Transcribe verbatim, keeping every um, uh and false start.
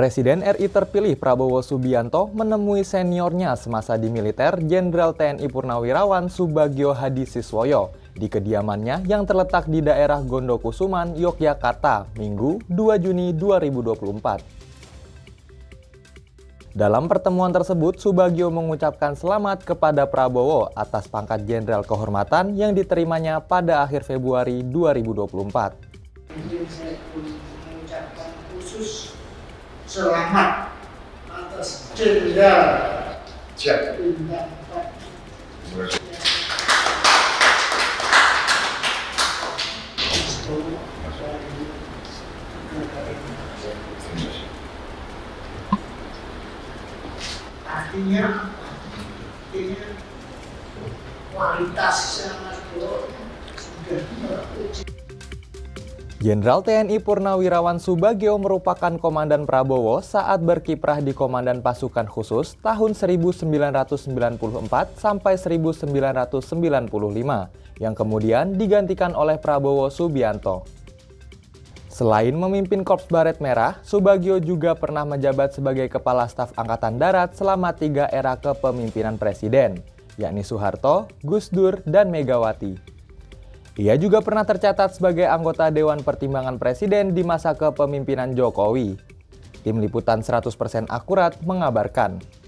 Presiden R I terpilih Prabowo Subianto menemui seniornya semasa di militer, Jenderal T N I Purnawirawan Subagio Hadisiswoyo di kediamannya yang terletak di daerah Gondokusuman, Yogyakarta, Minggu dua Juni dua ribu dua puluh empat. Dalam pertemuan tersebut, Subagio mengucapkan selamat kepada Prabowo atas pangkat Jenderal Kehormatan yang diterimanya pada akhir Februari dua ribu dua puluh empat. Jadi saya mengucapkan khusus selamat atas Jenderal Bintang empat. Artinya, artinya kualitasnya Mas Bro sudah teruji. Jenderal T N I Purnawirawan Subagio merupakan komandan Prabowo saat berkiprah di Komandan Pasukan Khusus tahun seribu sembilan ratus sembilan puluh empat sampai seribu sembilan ratus sembilan puluh lima, yang kemudian digantikan oleh Prabowo Subianto. Selain memimpin Korps Baret Merah, Subagio juga pernah menjabat sebagai Kepala Staf Angkatan Darat selama tiga era kepemimpinan Presiden, yakni Soeharto, Gus Dur, dan Megawati. Ia juga pernah tercatat sebagai anggota Dewan Pertimbangan Presiden di masa kepemimpinan Jokowi. Tim Liputan seratus persen Akurat mengabarkan.